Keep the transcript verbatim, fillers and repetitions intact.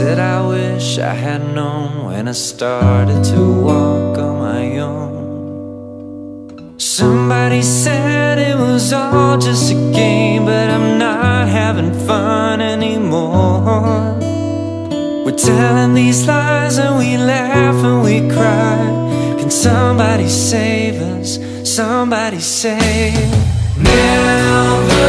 said I wish I had known when I started to walk on my own. Somebody said it was all just a game, but I'm not having fun anymore. We're telling these lies and we laugh and we cry. Can somebody save us? Somebody save. Never